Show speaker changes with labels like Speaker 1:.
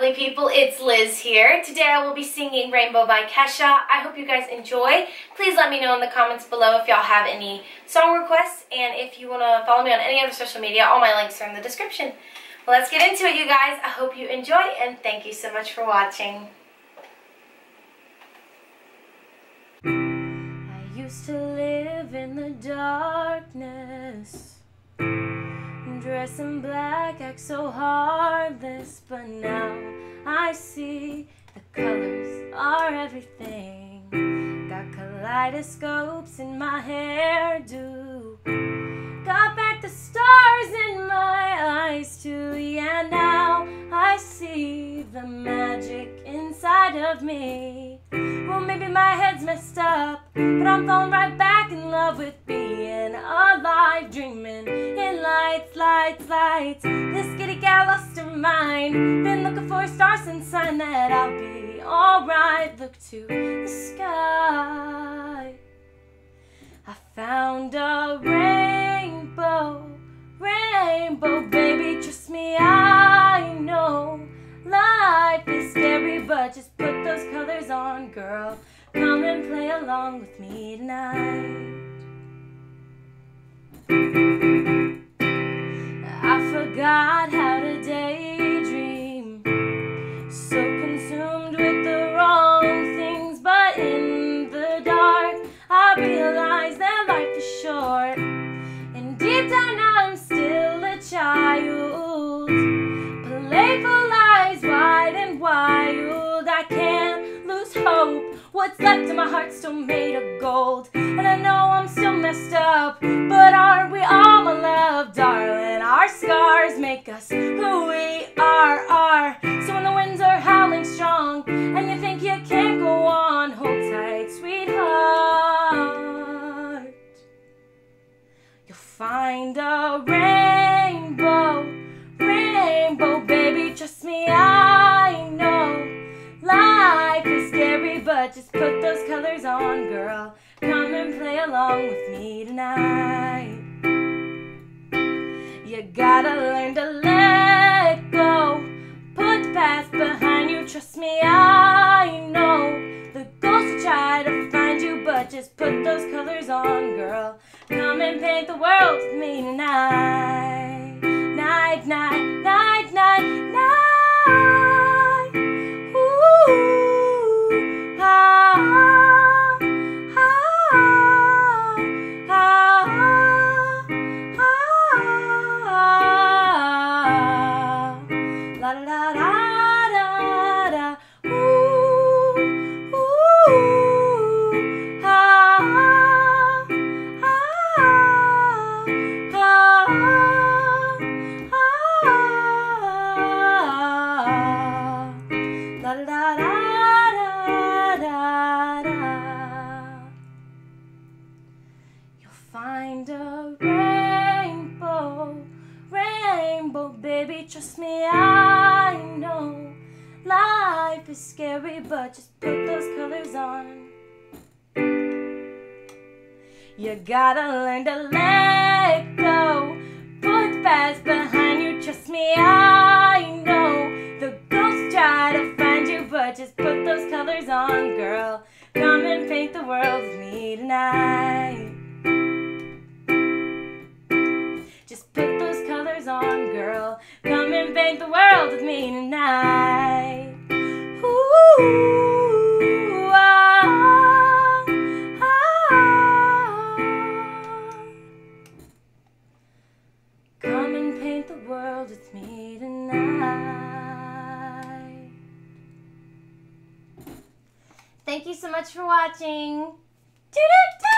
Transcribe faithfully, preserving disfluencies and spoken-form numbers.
Speaker 1: lovely people, it's Liz here. Today I will be singing Rainbow by Kesha. I hope you guys enjoy. Please let me know in the comments below if y'all have any song requests, and if you want to follow me on any other social media, all my links are in the description. Well, let's get into it, you guys. I hope you enjoy, and thank you so much for watching. I used to live in the darkness, dress in black, act so heartless, but now I see the colors are everything. Got kaleidoscopes in my hairdo, got back the stars in my eyes too. Yeah, now I see the magic inside of me. Well, maybe my head's messed up, but I'm falling right back in love with being alive, dreaming in lights, lights, lights. This giddy gal lost her mind, been looking for a star since sign that I'll be alright. Look to the sky, I found a rainbow, rainbow, baby, trust me, I know life is scary, but just put those colors on, girl. Come and play along with me tonight. I forgot how to daydream, so consumed with the wrong things, but in the dark I realize that life is short, and deep down I'm still a child. Playful eyes wide and wild, I can't lose hope. What's left of my heart still made of gold, and I know I'm still messed up, but aren't we all, my love, darling? Our scars make us who we are, are. So when the winds are howling strong and you think you can't go on, hold tight, sweetheart. You'll find a rainbow, rainbow, baby, trust me, I know life is scary, but just put those colors on, girl. Come and play along with me tonight. You gotta learn to let go, put the past behind you, trust me, I know the ghosts will try to find you, but just put those colors on, girl. Come and paint the world with me tonight. Night, night, night, night, night. Find a rainbow, rainbow, baby, trust me, I know life is scary, but just put those colors on. You gotta learn to let go, put the past behind you, trust me, I know the ghosts try to find you, but just put those colors on, girl. Come and paint the world with me tonight. Just put those colors on, girl. Come and paint the world with me tonight. Ooh, ah, ah. Come and paint the world with me tonight. Thank you so much for watching. Toot-toot.